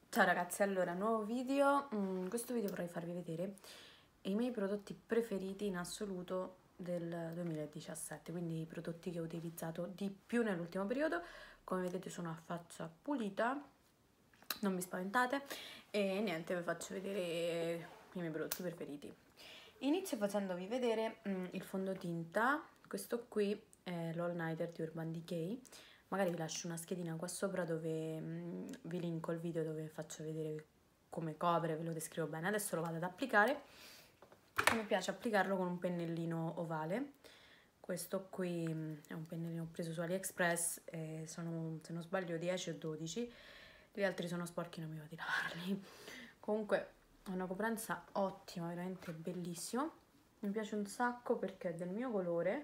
Ciao ragazzi, allora, nuovo video. In questo video vorrei farvi vedere i miei prodotti preferiti in assoluto del 2017, quindi i prodotti che ho utilizzato di più nell'ultimo periodo. Come vedete sono a faccia pulita, non vi spaventate, e niente, vi faccio vedere i miei prodotti preferiti. Inizio facendovi vedere il fondotinta. Questo qui è l'All Nighter di Urban Decay. Magari vi lascio una schedina qua sopra dove vi linko il video dove faccio vedere come copre, ve lo descrivo bene. Adesso lo vado ad applicare. Mi piace applicarlo con un pennellino ovale. Questo qui è un pennellino preso su AliExpress, sono, se non sbaglio, 10 o 12. Gli altri sono sporchi, non mi va di lavarli. Comunque è una coprenza ottima, veramente bellissimo. Mi piace un sacco perché è del mio colore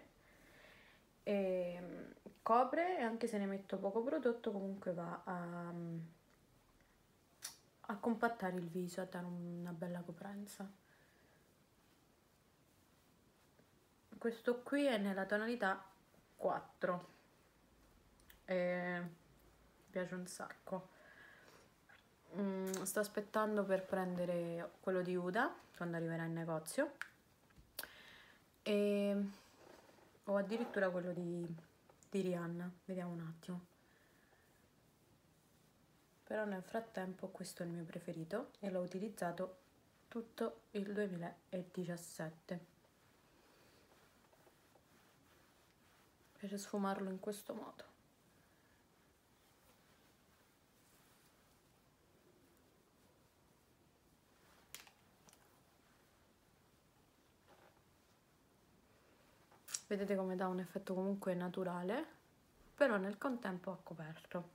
e copre, e anche se ne metto poco prodotto comunque va a compattare il viso, a dare una bella coprenza. Questo qui è nella tonalità 4 e mi piace un sacco. Sto aspettando per prendere quello di Huda quando arriverà in negozio, e ho addirittura quello di Rihanna, vediamo un attimo. Però nel frattempo questo è il mio preferito e l'ho utilizzato tutto il 2017. Mi piace sfumarlo in questo modo. Vedete come dà un effetto comunque naturale, però nel contempo ha coperto.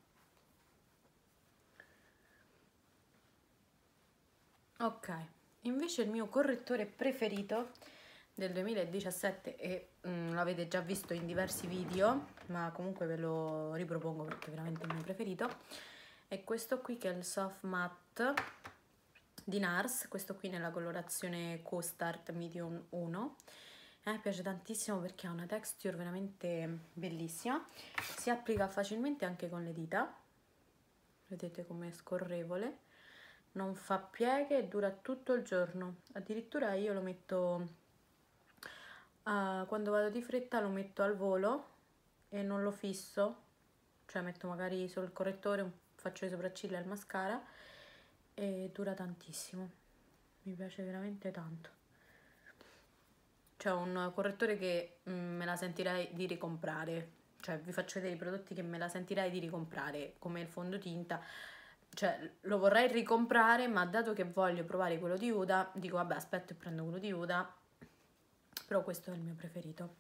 Ok, invece il mio correttore preferito del 2017, e l'avete già visto in diversi video, ma comunque ve lo ripropongo perché è veramente il mio preferito, è questo qui che è il Soft Matte di NARS, questo qui nella colorazione Co-Start Medium 1. A me piace tantissimo perché ha una texture veramente bellissima, si applica facilmente anche con le dita, vedete com'è scorrevole, non fa pieghe e dura tutto il giorno. Addirittura io lo metto quando vado di fretta, lo metto al volo e non lo fisso, cioè metto magari solo il correttore, faccio le sopracciglia e il mascara, e dura tantissimo, mi piace veramente tanto. C'è un correttore che me la sentirei di ricomprare, cioè vi faccio vedere i prodotti che me la sentirei di ricomprare, come il fondotinta, cioè lo vorrei ricomprare, ma dato che voglio provare quello di Huda, dico vabbè, aspetto e prendo quello di Huda, però questo è il mio preferito.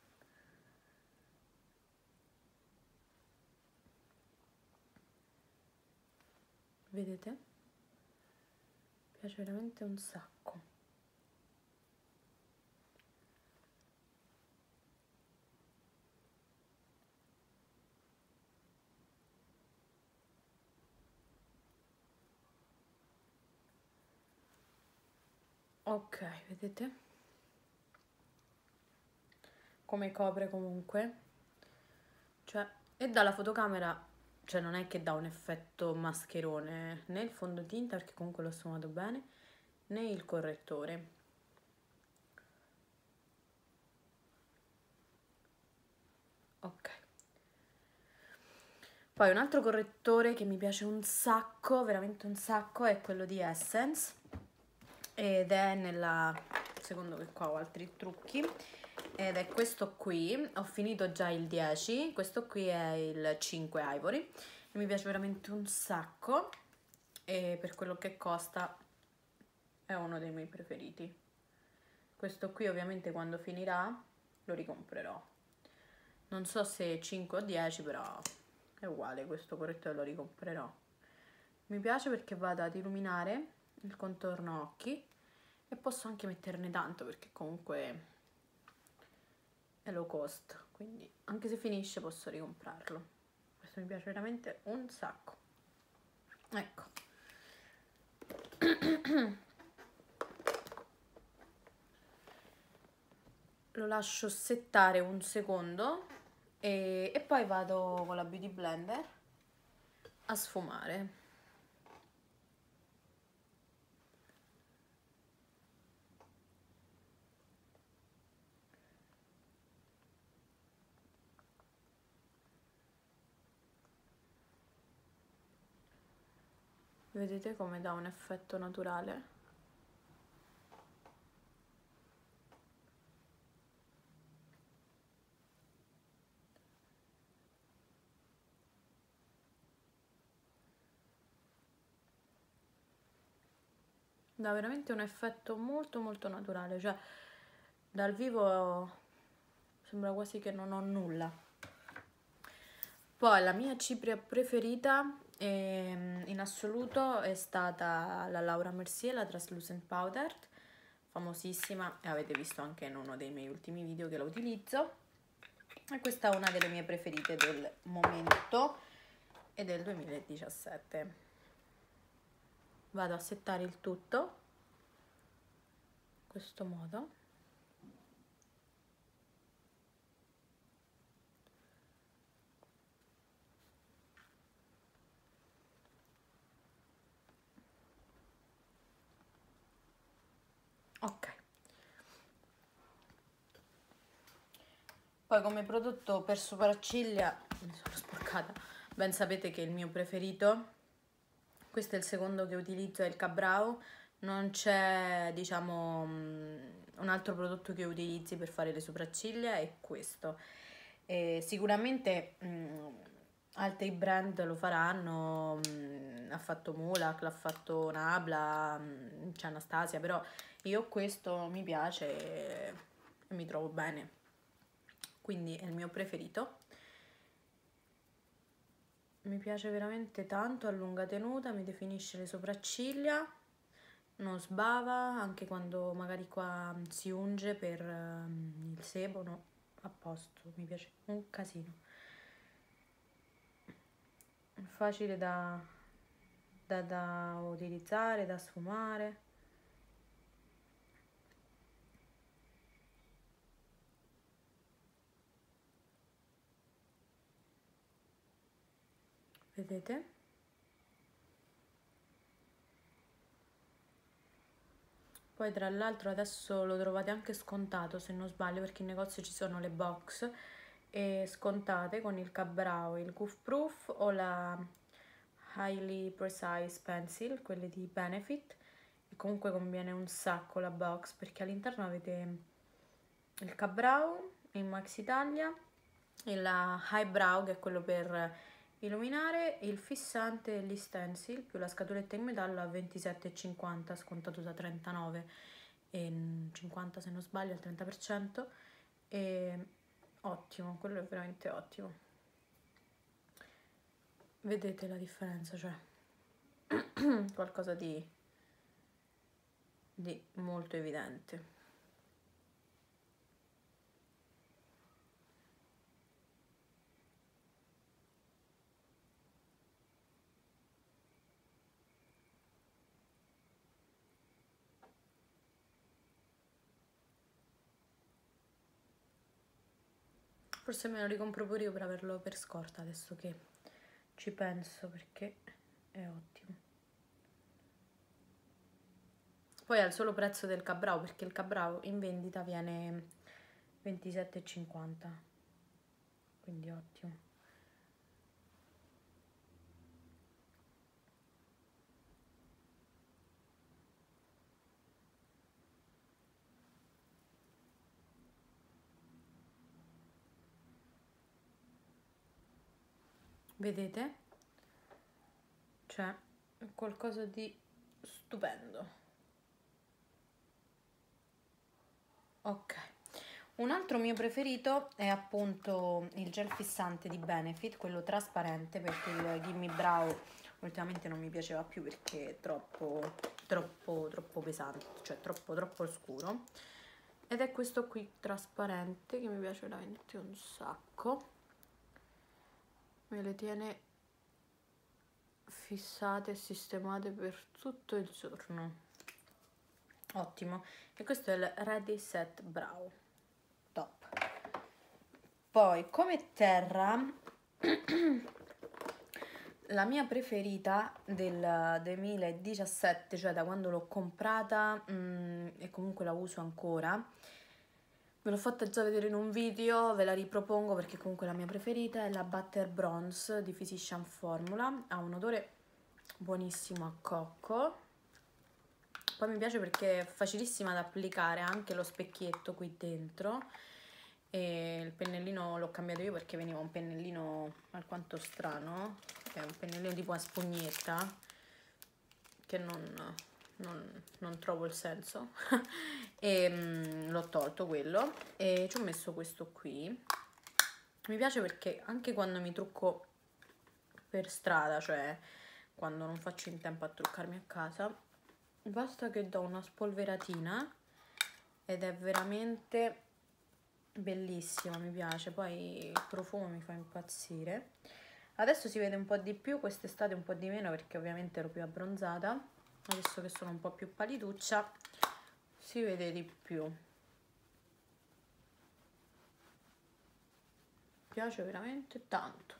Vedete? Mi piace veramente un sacco. Ok, vedete? Come copre comunque. Cioè, e dalla fotocamera, cioè non è che dà un effetto mascherone, né il fondotinta perché comunque l'ho sfumato bene, né il correttore. Ok. Poi un altro correttore che mi piace un sacco, veramente un sacco, è quello di Essence, ed è nella, secondo che qua ho altri trucchi, ed è questo qui. Ho finito già il 10, questo qui è il 5 Ivory e mi piace veramente un sacco, e per quello che costa è uno dei miei preferiti. Questo qui ovviamente quando finirà lo ricomprerò, non so se 5 o 10, però è uguale, questo correttore lo ricomprerò. Mi piace perché vado ad illuminare il contorno occhi e posso anche metterne tanto perché comunque è low cost, quindi anche se finisce posso ricomprarlo. Questo mi piace veramente un sacco. Ecco. Lo lascio settare un secondo e poi vado con la Beauty Blender a sfumare. Vedete come dà un effetto naturale? Dà veramente un effetto molto molto naturale, cioè dal vivo sembra quasi che non ho nulla. Poi la mia cipria preferita in assoluto è stata la Laura Mercier, la Translucent Powder, famosissima, e avete visto anche in uno dei miei ultimi video che la utilizzo. E questa è una delle mie preferite del momento e del 2017. Vado a settare il tutto in questo modo. Ok. Poi come prodotto per sopracciglia, mi sono sporcata, ben sapete che è il mio preferito. Questo è il secondo che utilizzo, è il Ka-Brow. Non c'è, diciamo, un altro prodotto che utilizzi per fare le sopracciglia, è questo. E sicuramente altri brand lo faranno, ha fatto Mulac, l'ha fatto Nabla, c'è Anastasia, però io questo mi piace e mi trovo bene, quindi è il mio preferito. Mi piace veramente tanto, a lunga tenuta, mi definisce le sopracciglia, non sbava, anche quando magari qua si unge per il sebo, no, a posto, mi piace un casino. È facile da utilizzare, da sfumare. Vedete? Poi tra l'altro adesso lo trovate anche scontato, se non sbaglio, perché in negozio ci sono le box e scontate con il Ka-Brow, il Goof Proof o la Highly Precise Pencil, quelle di Benefit. E comunque conviene un sacco la box, perché all'interno avete il Ka-Brow in Max Italia e la Highbrow, che è quello per illuminare, il fissante e gli stencil più la scatoletta in metallo a 27,50, scontato da 39 e 50 se non sbaglio, al 30%. E ottimo, quello è veramente ottimo. Vedete la differenza, cioè qualcosa di molto evidente. Forse me lo ricompro pure io per averlo per scorta, adesso che ci penso, perché è ottimo. Poi ha il solo prezzo del Ka-Brow, perché il Ka-Brow in vendita viene 27,50, quindi ottimo. Vedete? Cioè, è qualcosa di stupendo. Ok. Un altro mio preferito è appunto il gel fissante di Benefit, quello trasparente, perché il Gimme Brow ultimamente non mi piaceva più perché è troppo pesante, cioè troppo scuro. Ed è questo qui trasparente che mi piace veramente un sacco. Me le tiene fissate e sistemate per tutto il giorno. Ottimo. E questo è il Ready Set Brow. Top. Poi come terra la mia preferita del 2017, cioè da quando l'ho comprata e comunque la uso ancora, ve l'ho fatta già vedere in un video, ve la ripropongo perché comunque la mia preferita è la Butter Bronze di Physician Formula. Ha un odore buonissimo a cocco. Poi mi piace perché è facilissima da applicare, anche lo specchietto qui dentro. E il pennellino l'ho cambiato io perché veniva un pennellino alquanto strano, è un pennellino tipo a spugnetta che non trovo il senso e l'ho tolto quello e ci ho messo questo qui. Mi piace perché anche quando mi trucco per strada, cioè quando non faccio in tempo a truccarmi a casa, basta che do una spolveratina ed è veramente bellissima, mi piace. Poi il profumo mi fa impazzire. Adesso si vede un po' di più, quest'estate un po' di meno perché ovviamente ero più abbronzata. Adesso che sono un po' più pallituccia si vede di più. Mi piace veramente tanto.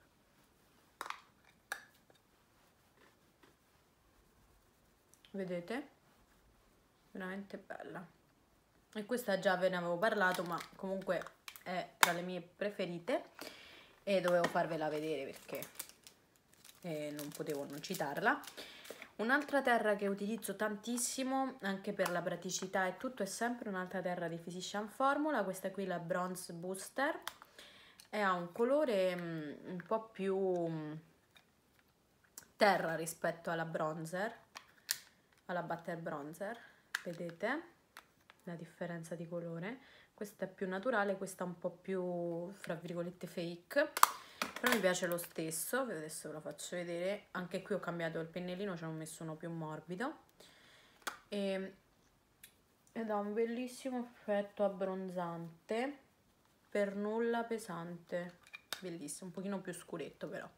Vedete? Veramente bella. E questa già ve ne avevo parlato, ma comunque è tra le mie preferite e dovevo farvela vedere perché non potevo non citarla. Un'altra terra che utilizzo tantissimo anche per la praticità e tutto è sempre un'altra terra di Physician Formula, questa qui la Bronze Booster, e ha un colore un po' più terra rispetto alla bronzer, alla Butter Bronzer, vedete la differenza di colore? Questa è più naturale, questa un po' più fra virgolette fake, però mi piace lo stesso. Adesso ve lo faccio vedere. Anche qui ho cambiato il pennellino, ci ho messo uno più morbido ed ha un bellissimo effetto abbronzante, per nulla pesante, bellissimo, un pochino più scuretto però.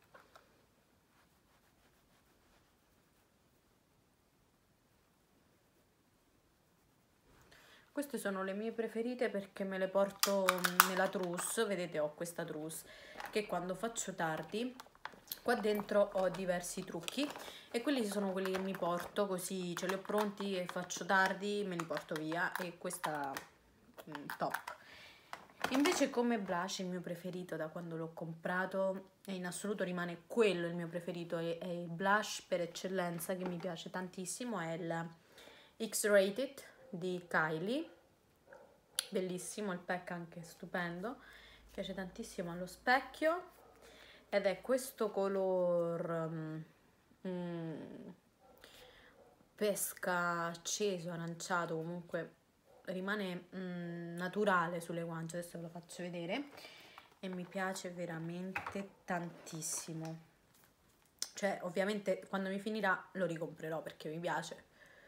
Queste sono le mie preferite perché me le porto nella trousse. Vedete, ho questa trousse che quando faccio tardi, qua dentro ho diversi trucchi e quelli sono quelli che mi porto, così ce li ho pronti e faccio tardi, me li porto via. E questa top. Invece come blush il mio preferito da quando l'ho comprato, e in assoluto rimane quello il mio preferito, è il blush per eccellenza che mi piace tantissimo, è il X-Rated di Kylie. Bellissimo, il pack anche stupendo, mi piace tantissimo allo specchio ed è questo color pesca acceso, aranciato, comunque rimane naturale sulle guance. Adesso ve lo faccio vedere e mi piace veramente tantissimo, cioè ovviamente quando mi finirà lo ricomprerò perché mi piace.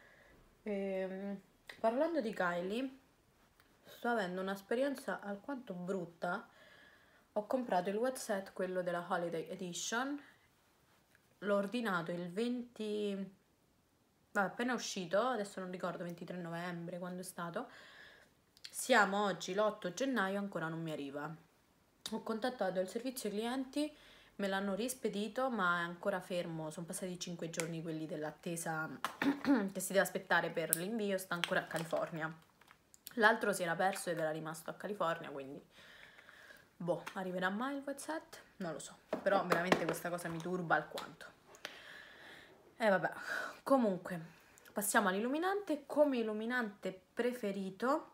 Parlando di Kylie, sto avendo un'esperienza alquanto brutta. Ho comprato il wet set, quello della Holiday Edition, l'ho ordinato il 20, appena uscito, adesso non ricordo, 23 novembre quando è stato. Siamo oggi l'8 gennaio, ancora non mi arriva. Ho contattato il servizio clienti, me l'hanno rispedito ma è ancora fermo, sono passati 5 giorni quelli dell'attesa che si deve aspettare per l'invio, sta ancora a California. L'altro si era perso ed era rimasto a California, quindi boh, arriverà mai il wet set? Non lo so, però veramente questa cosa mi turba alquanto. Vabbè, comunque passiamo all'illuminante. Come illuminante preferito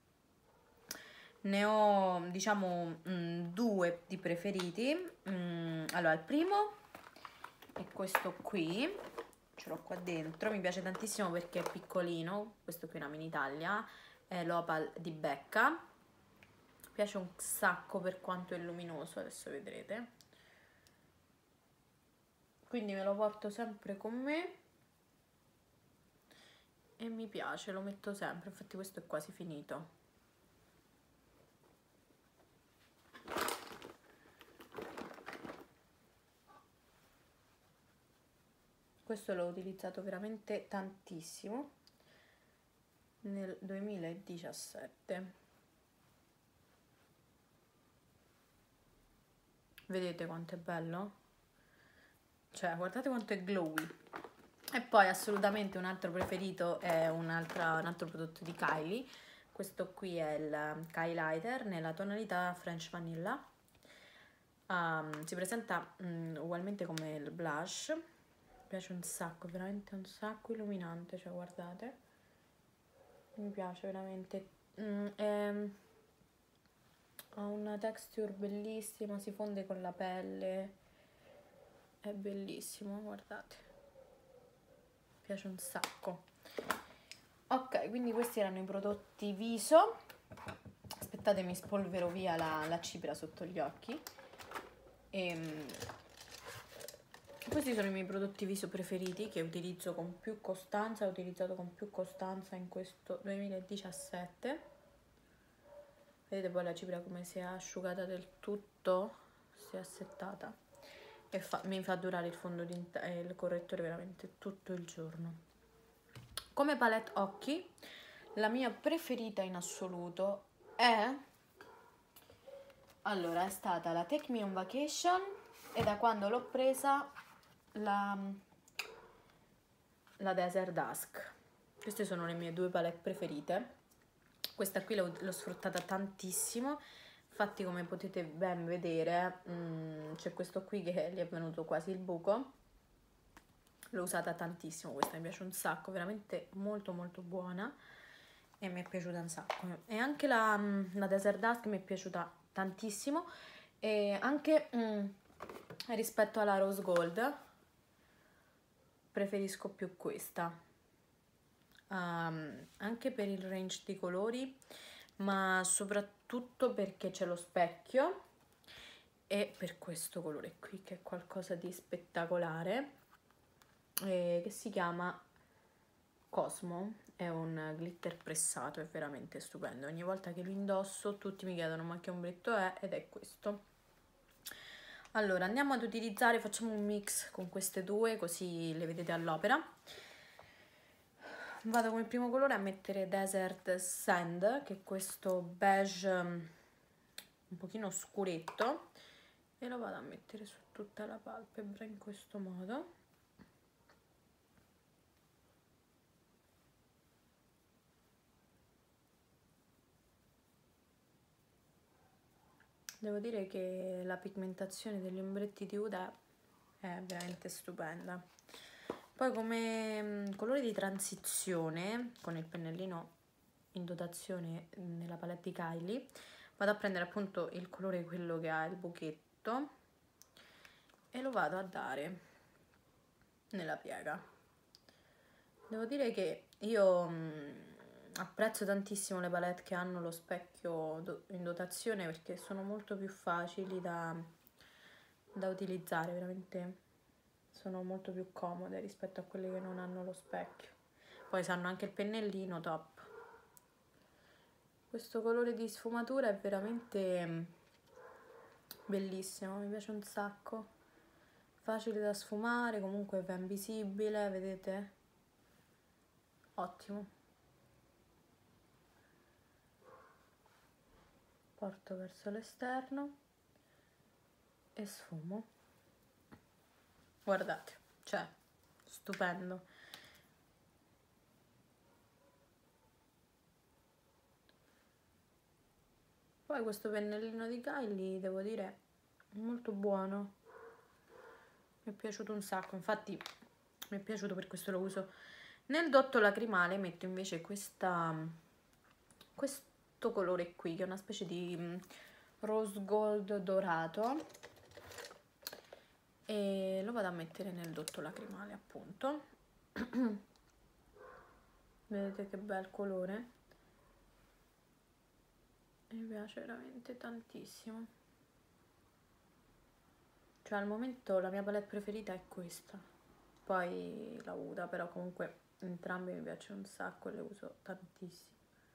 ne ho, diciamo, due di preferiti. Allora, il primo è questo qui, ce l'ho qua dentro, mi piace tantissimo perché è piccolino, questo qui è una mini taglia, è l'Opal di Becca, mi piace un sacco per quanto è luminoso, adesso vedrete, quindi me lo porto sempre con me e mi piace, lo metto sempre, infatti questo è quasi finito. Questo l'ho utilizzato veramente tantissimo nel 2017. Vedete quanto è bello? Cioè, guardate quanto è glowy. E poi assolutamente un altro preferito è un altro prodotto di Kylie. Questo qui è il Kylie Lighter nella tonalità French Vanilla. Si presenta ugualmente come il blush. piace un sacco, veramente un sacco illuminante, cioè guardate, mi piace veramente. Ha una texture bellissima, si fonde con la pelle, è bellissimo, guardate, mi piace un sacco. Ok, quindi questi erano i prodotti viso. Aspettate, mi spolvero via la cipria sotto gli occhi. Questi sono i miei prodotti viso preferiti che utilizzo con più costanza, ho utilizzato con più costanza in questo 2017. Vedete poi la cipria come si è asciugata del tutto, si è assettata e mi fa durare il correttore veramente tutto il giorno. Come palette occhi, la mia preferita in assoluto è stata la Take Me on Vacation, e da quando l'ho presa la Desert Dusk. Queste sono le mie due palette preferite. Questa qui l'ho sfruttata tantissimo, infatti come potete ben vedere c'è questo qui che gli è venuto quasi il buco. L'ho usata tantissimo, questa mi piace un sacco, veramente molto molto buona e mi è piaciuta un sacco. E anche la Desert Dusk mi è piaciuta tantissimo, e anche rispetto alla Rose Gold preferisco più questa, anche per il range di colori, ma soprattutto perché c'è lo specchio e per questo colore qui che è qualcosa di spettacolare, che si chiama Cosmo. È un glitter pressato, è veramente stupendo, ogni volta che lo indosso tutti mi chiedono ma che ombretto è, ed è questo. Allora andiamo ad utilizzare, facciamo un mix con queste due così le vedete all'opera. Vado come primo colore a mettere Desert Sand, che è questo beige un pochino scuretto, e lo vado a mettere su tutta la palpebra in questo modo. Devo dire che la pigmentazione degli ombretti di Huda è veramente stupenda. Poi come colore di transizione, con il pennellino in dotazione nella palette di Kylie, vado a prendere appunto il colore, quello che ha il buchetto, e lo vado a dare nella piega. Devo dire che io apprezzo tantissimo le palette che hanno lo specchio in dotazione, perché sono molto più facili da utilizzare, veramente sono molto più comode rispetto a quelle che non hanno lo specchio. Poi se hanno anche il pennellino, top. Questo colore di sfumatura è veramente bellissimo, mi piace un sacco, facile da sfumare, comunque è ben visibile, vedete? Ottimo. Porto verso l'esterno e sfumo. Guardate, cioè, stupendo. Poi questo pennellino di Kylie, devo dire, è molto buono. Mi è piaciuto un sacco, infatti mi è piaciuto, per questo lo uso. Nel dotto lacrimale metto invece questo colore qui, che è una specie di rose gold dorato, e lo vado a mettere nel dotto lacrimale, appunto. Vedete che bel colore? Mi piace veramente tantissimo. Cioè al momento la mia palette preferita è questa, poi la Huda, però comunque entrambe mi piacciono un sacco e le uso tantissimo.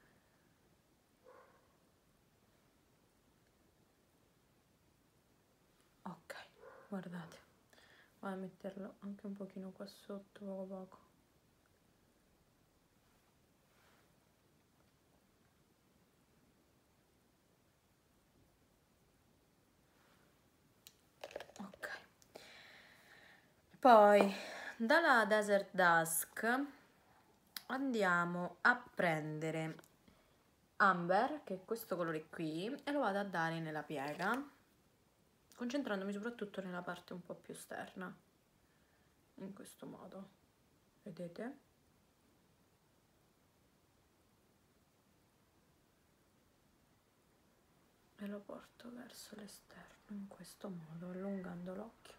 Ok, guardate, vado a metterlo anche un pochino qua sotto, poco poco. Ok, poi dalla Desert Dusk andiamo a prendere Amber, che è questo colore qui, e lo vado a dare nella piega, concentrandomi soprattutto nella parte un po' più esterna. in questo modo, vedete? E lo porto verso l'esterno in questo modo, allungando l'occhio.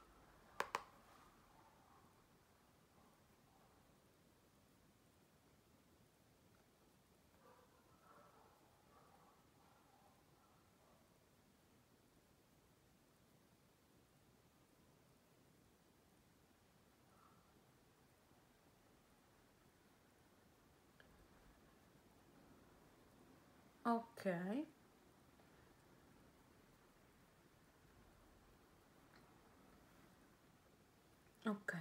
Ok. Ok.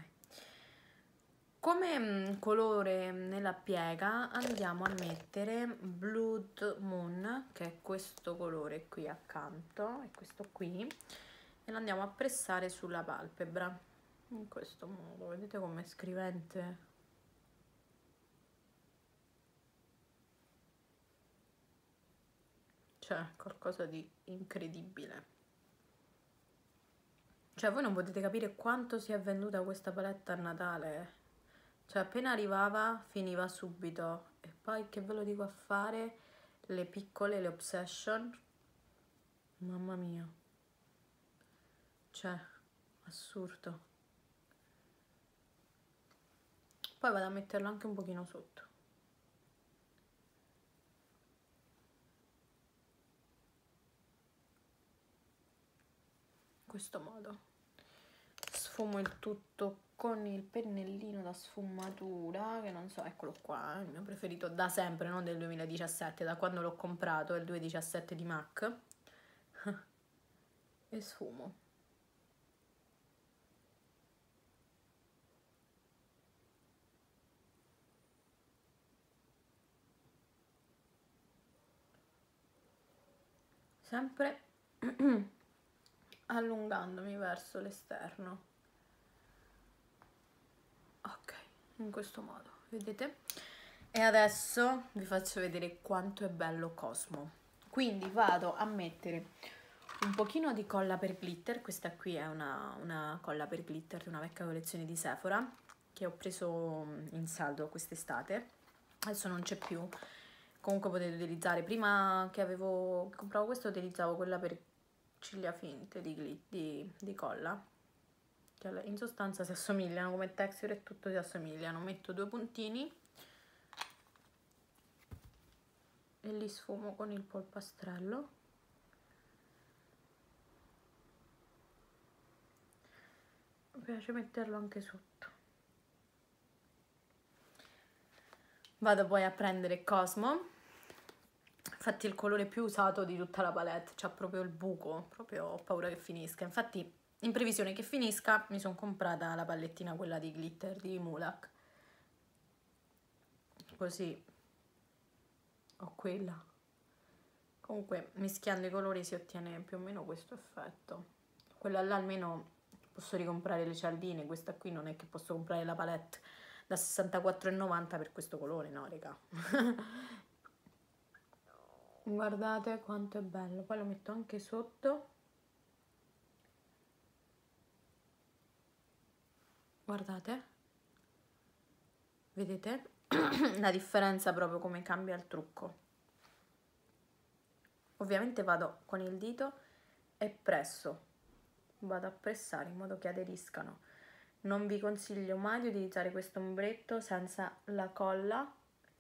Come colore nella piega andiamo a mettere Blood Moon, che è questo colore qui accanto, è questo qui, e lo andiamo a pressare sulla palpebra, in questo modo. Vedete com'è scrivente? Cioè, qualcosa di incredibile. Cioè, voi non potete capire quanto si è venduta questa palette a Natale. Cioè, appena arrivava, finiva subito. E poi, che ve lo dico a fare? Le piccole, le Obsession. Mamma mia. Cioè, assurdo. Poi vado a metterlo anche un pochino sotto. In questo modo. Sfumo il tutto con il pennellino da sfumatura, che non so, eccolo qua, è il mio preferito da sempre, non del 2017, da quando l'ho comprato, è il 2017 di MAC. E sfumo. Sempre allungandomi verso l'esterno. Ok, in questo modo, vedete? E adesso vi faccio vedere quanto è bello Cosmo. Quindi vado a mettere un pochino di colla per glitter. Questa qui è una colla per glitter di una vecchia collezione di Sephora che ho preso in saldo quest'estate. Adesso non c'è più. Comunque potete utilizzare, prima che compravo questo, utilizzavo quella per ciglia finte di colla, che in sostanza si assomigliano come texture e tutto si assomigliano. Metto 2 puntini e li sfumo con il polpastrello. Mi piace metterlo anche sotto. Vado poi a prendere Cosmo, infatti il colore più usato di tutta la palette, c'ha proprio il buco, proprio ho paura che finisca. Infatti in previsione che finisca mi sono comprata la palettina, quella di glitter di Mulak, così ho quella. Comunque mischiando i colori si ottiene più o meno questo effetto. Quella là almeno posso ricomprare le cialdine, questa qui non è che posso comprare la palette da 64,90 per questo colore, no raga. Guardate quanto è bello, poi lo metto anche sotto. Guardate, vedete la differenza, proprio come cambia il trucco. Ovviamente vado con il dito e presso, vado a pressare in modo che aderiscano. Non vi consiglio mai di utilizzare questo ombretto senza la colla,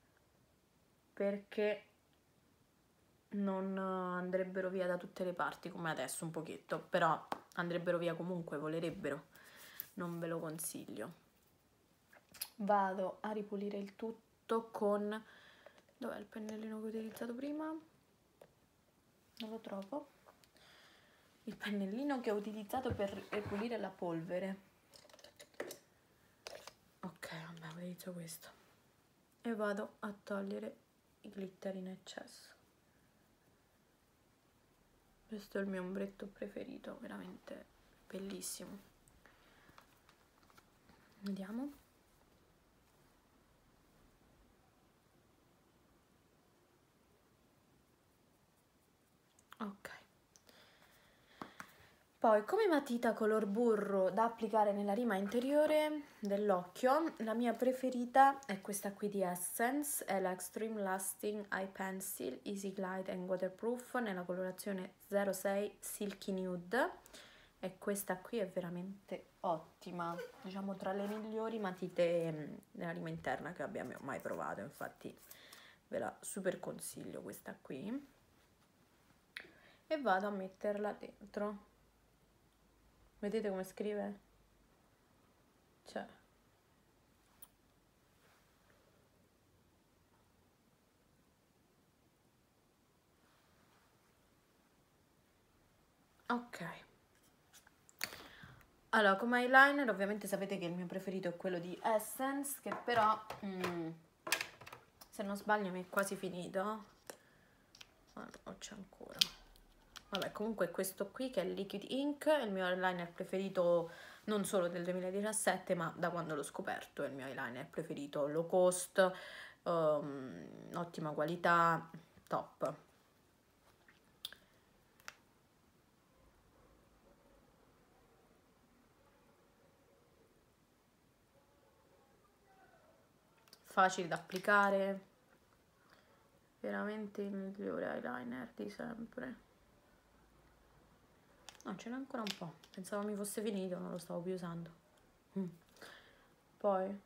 perché non andrebbero via da tutte le parti come adesso un pochetto, però andrebbero via comunque, volerebbero, non ve lo consiglio. Vado a ripulire il tutto con, dov'è il pennellino che ho utilizzato prima? Non lo trovo. Il pennellino che ho utilizzato per ripulire la polvere. Ok, vabbè, utilizzo questo. E vado a togliere i glitter in eccesso. Questo è il mio ombretto preferito, veramente bellissimo. Vediamo. Ok. Poi come matita color burro da applicare nella rima interiore dell'occhio, la mia preferita è questa qui di Essence, è la Extreme Lasting Eye Pencil Easy Glide and Waterproof nella colorazione 06 Silky Nude, e questa qui è veramente ottima, diciamo tra le migliori matite nella rima interna che abbiamo mai provato, infatti ve la super consiglio questa qui, e vado a metterla dentro. Vedete come scrive? Cioè. Ok. Allora, come eyeliner ovviamente sapete che il mio preferito è quello di Essence, che però, se non sbaglio, mi è quasi finito. Ah, no, c'è ancora. Vabbè, comunque questo qui che è Liquid Ink, è il mio eyeliner preferito non solo del 2017, ma da quando l'ho scoperto è il mio eyeliner preferito, low cost, ottima qualità, top. Facile da applicare, veramente il migliore eyeliner di sempre. No, ce n'è ancora un po', pensavo mi fosse finito, non lo stavo più usando. Poi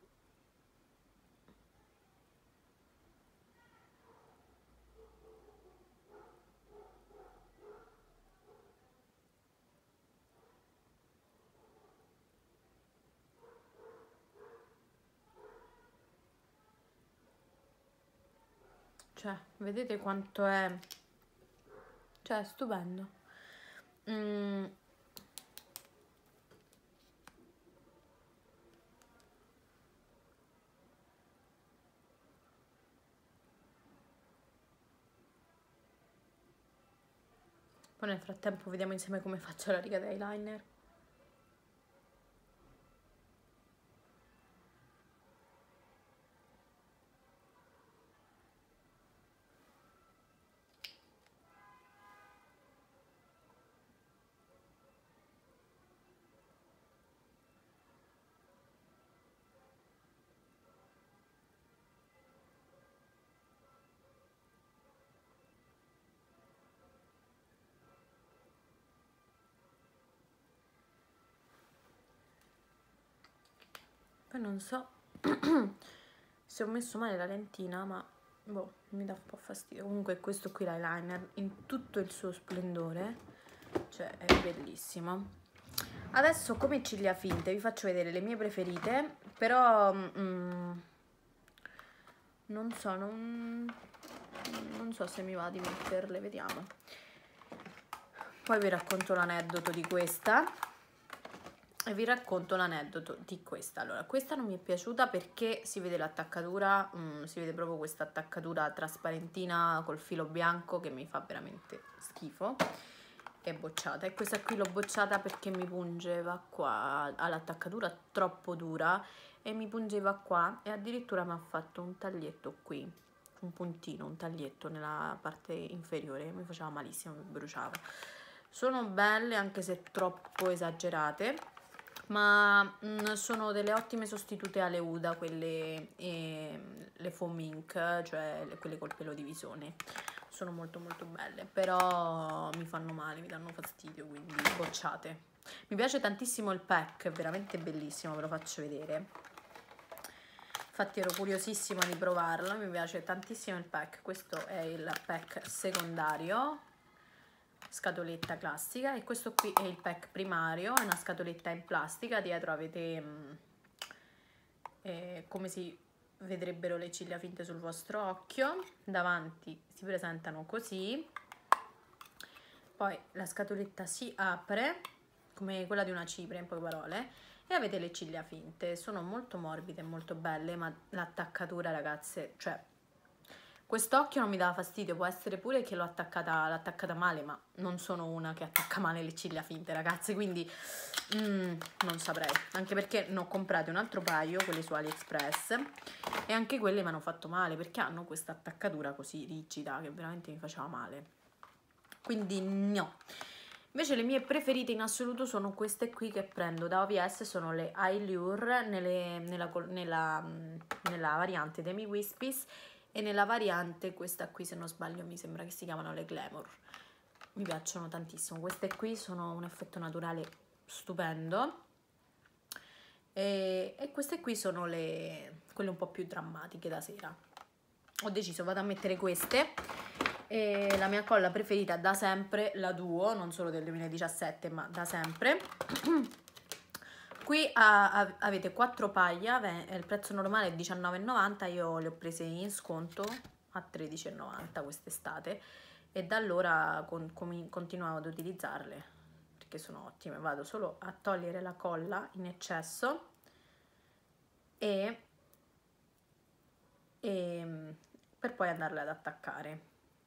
cioè, vedete quanto è, cioè, è stupendo. Poi nel frattempo vediamo insieme come faccio la riga di eyeliner. Poi non so se ho messo male la lentina, ma boh, mi dà un po' fastidio. Comunque questo qui l'eyeliner in tutto il suo splendore, cioè è bellissimo. Adesso come ciglia finte vi faccio vedere le mie preferite, però non so se mi va di metterle, vediamo. Poi vi racconto l'aneddoto di questa. E vi racconto l'aneddoto di questa. Allora, questa non mi è piaciuta perché si vede l'attaccatura, si vede proprio questa attaccatura trasparentina col filo bianco che mi fa veramente schifo. È bocciata. E questa qui l'ho bocciata perché mi pungeva qua, ha l'attaccatura troppo dura e mi pungeva qua, e addirittura mi ha fatto un taglietto qui, un puntino, un taglietto nella parte inferiore, mi faceva malissimo, mi bruciava. Sono belle anche se troppo esagerate, ma sono delle ottime sostitute alle Huda, quelle le foam ink, cioè quelle col pelo di visone. Sono molto molto belle, però mi fanno male, mi danno fastidio, quindi bocciate. Mi piace tantissimo il pack, è veramente bellissimo, ve lo faccio vedere. Infatti ero curiosissima di provarlo, mi piace tantissimo il pack. Questo è il pack secondario, scatoletta classica, e questo qui è il pack primario, è una scatoletta in plastica. Dietro avete come si vedrebbero le ciglia finte sul vostro occhio, davanti si presentano così, poi la scatoletta si apre come quella di una cipria, in poche parole, e avete le ciglia finte. Sono molto morbide e molto belle, ma l'attaccatura, ragazze, cioè quest'occhio non mi dava fastidio, può essere pure che l'ho attaccata male, ma non sono una che attacca male le ciglia finte, ragazze, quindi non saprei, anche perché ne ho comprate un altro paio, quelle su AliExpress, e anche quelle mi hanno fatto male perché hanno questa attaccatura così rigida che veramente mi faceva male, quindi no. Invece le mie preferite in assoluto sono queste qui che prendo da OVS, sono le Allure nella variante Demi Wispies e nella variante, questa qui se non sbaglio mi sembra che si chiamano le Glamour. Mi piacciono tantissimo, queste qui sono un effetto naturale stupendo e queste qui sono quelle un po' più drammatiche da sera. Ho deciso, vado a mettere queste. E la mia colla preferita da sempre, la Duo, non solo del 2017 ma da sempre. Qui avete 4 paia, il prezzo normale è 19,90, io le ho prese in sconto a 13,90 quest'estate e da allora continuavo ad utilizzarle perché sono ottime. Vado solo a togliere la colla in eccesso e per poi andarle ad attaccare.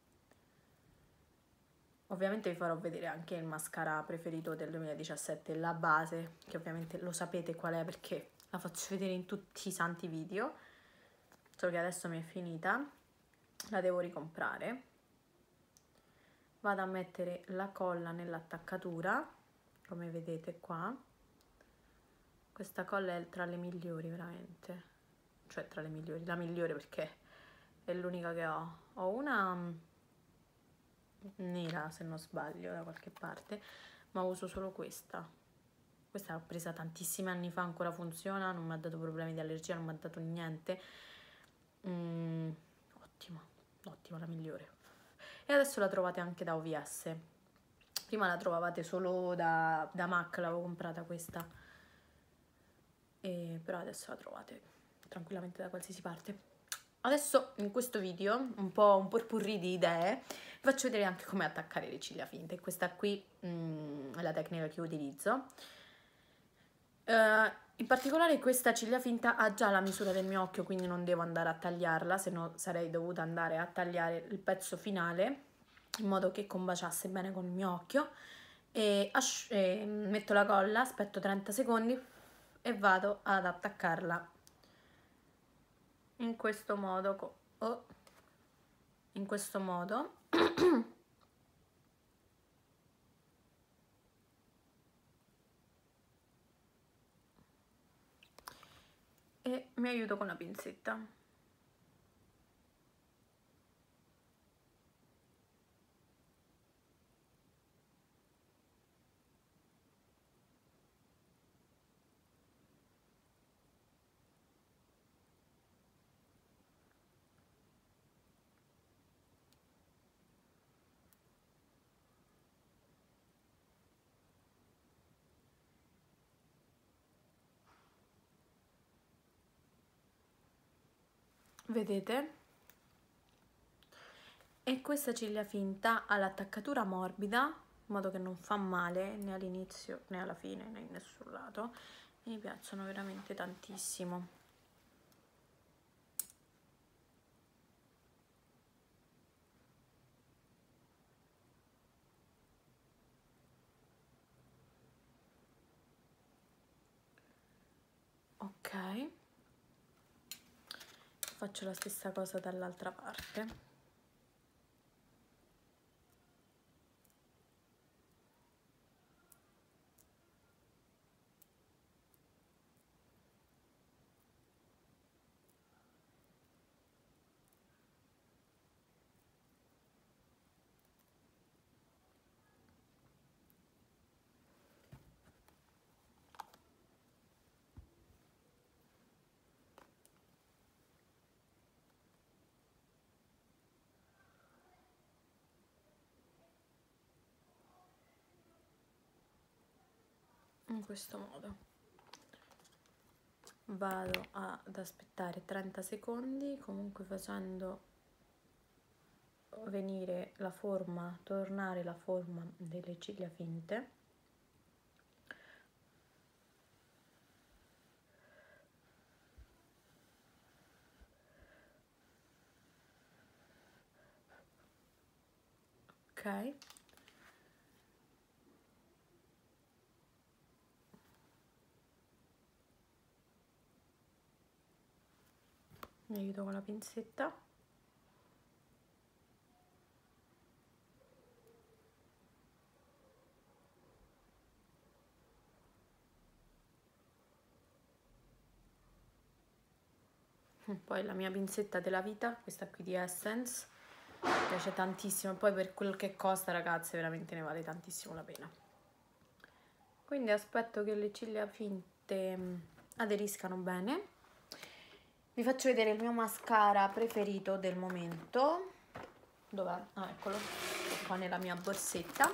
Ovviamente vi farò vedere anche il mascara preferito del 2017, la base, che ovviamente lo sapete qual è perché la faccio vedere in tutti i santi video, solo che adesso mi è finita, la devo ricomprare. Vado a mettere la colla nell'attaccatura, come vedete qua. Questa colla è tra le migliori veramente, cioè tra le migliori, la migliore perché è l'unica che ho. Ho una nera se non sbaglio da qualche parte, ma uso solo questa. Questa l'ho presa tantissimi anni fa, ancora funziona, non mi ha dato problemi di allergia, non mi ha dato niente. Ottima, ottima, la migliore. E adesso la trovate anche da OVS. Prima la trovavate solo da MAC, l'avevo comprata questa, però adesso la trovate tranquillamente da qualsiasi parte. Adesso in questo video, un po' un potpourri di idee, vi faccio vedere anche come attaccare le ciglia finte. Questa qui è la tecnica che utilizzo. In particolare questa ciglia finta ha già la misura del mio occhio, quindi non devo andare a tagliarla, se no sarei dovuta andare a tagliare il pezzo finale in modo che combaciasse bene con il mio occhio. Metto la colla, aspetto 30 secondi e vado ad attaccarla in questo modo, in questo modo. E mi aiuto con la pinzetta. Vedete? E questa ciglia finta ha l'attaccatura morbida, in modo che non fa male né all'inizio né alla fine né in nessun lato. Mi piacciono veramente tantissimo. Ok, faccio la stessa cosa dall'altra parte. In questo modo vado ad aspettare 30 secondi, comunque facendo venire la forma, tornare la forma delle ciglia finte. Ok, mi aiuto con la pinzetta. Poi la mia pinzetta della vita, questa qui di Essence, mi piace tantissimo, e poi per quel che costa, ragazze, veramente ne vale tantissimo la pena. Quindi aspetto che le ciglia finte aderiscano bene. Vi faccio vedere il mio mascara preferito del momento. Dov'è? Ah, eccolo, qua nella mia borsetta.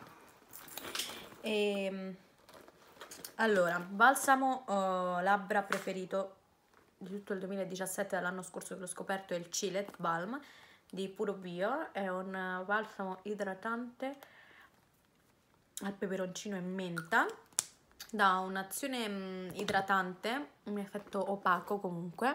Allora, balsamo labbra preferito di tutto il 2017, dall'anno scorso che l'ho scoperto, è il Cillet Balm di Puro Bio. È un balsamo idratante al peperoncino e menta, dà un'azione idratante, un effetto opaco comunque,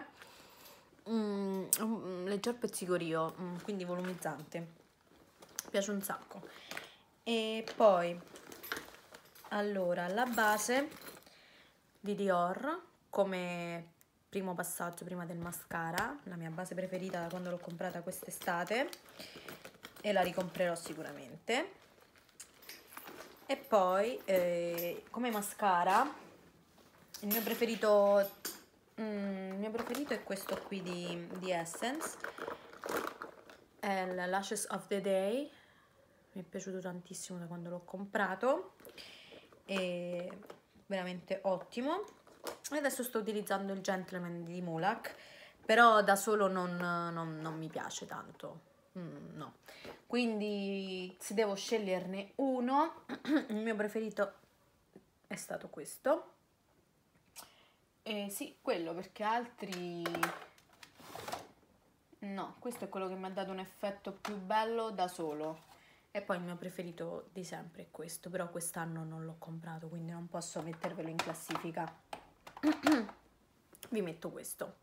un leggero pezzicorio, quindi volumizzante, mi piace un sacco. E poi allora la base di Dior come primo passaggio prima del mascara, la mia base preferita da quando l'ho comprata quest'estate e la ricomprerò sicuramente. E poi come mascara il mio preferito è questo qui di Essence, è il Lashes of the Day, mi è piaciuto tantissimo da quando l'ho comprato, è veramente ottimo. E adesso sto utilizzando il Gentleman di Mulac, però da solo non mi piace tanto, no. Quindi se devo sceglierne uno, il mio preferito è stato questo. Sì, quello, perché altri no, questo è quello che mi ha dato un effetto più bello da solo. E poi il mio preferito di sempre è questo, però quest'anno non l'ho comprato, quindi non posso mettervelo in classifica. Vi metto questo.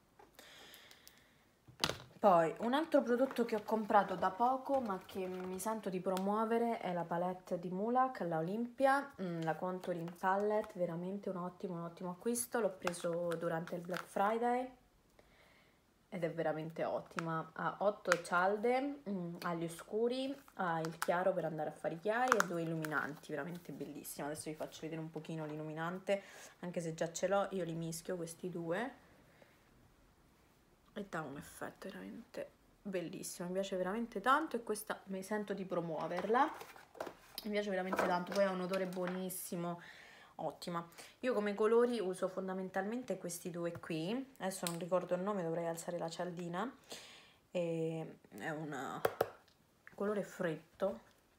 Poi un altro prodotto che ho comprato da poco ma che mi sento di promuovere è la palette di Mulac, la Olympia, la Contouring Palette, veramente un ottimo acquisto. L'ho preso durante il Black Friday ed è veramente ottima. Ha 8 cialde, ha gli oscuri, ha il chiaro per andare a fare i chiari e 2 illuminanti, veramente bellissima. Adesso vi faccio vedere un pochino l'illuminante, anche se già ce l'ho, io li mischio questi due e dà un effetto veramente bellissimo, mi piace veramente tanto e questa mi sento di promuoverla, mi piace veramente tanto, poi ha un odore buonissimo, ottima. Io come colori uso fondamentalmente questi due qui, adesso non ricordo il nome, dovrei alzare la cialdina, è un colore freddo,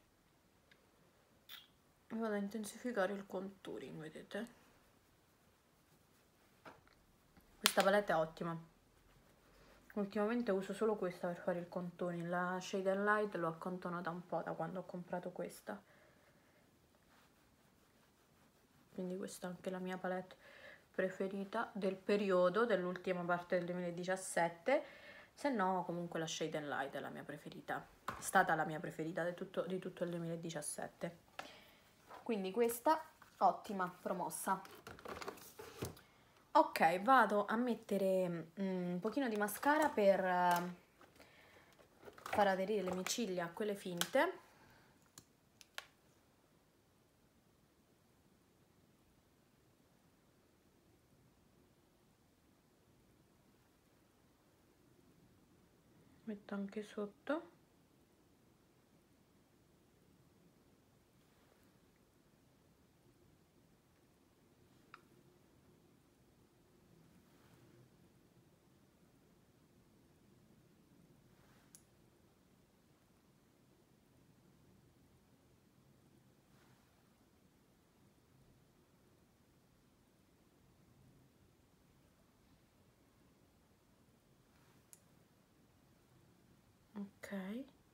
e vado a intensificare il contouring, vedete? Questa palette è ottima. Ultimamente uso solo questa per fare il contouring, la Shade and Light l'ho accantonata un po' da quando ho comprato questa. Quindi questa è anche la mia palette preferita del periodo, dell'ultima parte del 2017, se no comunque la Shade and Light è la mia preferita, è stata la mia preferita di tutto il 2017. Quindi questa, ottima, promossa. Ok, vado a mettere un pochino di mascara per far aderire le mie ciglia a quelle finte. Metto anche sotto. Ok,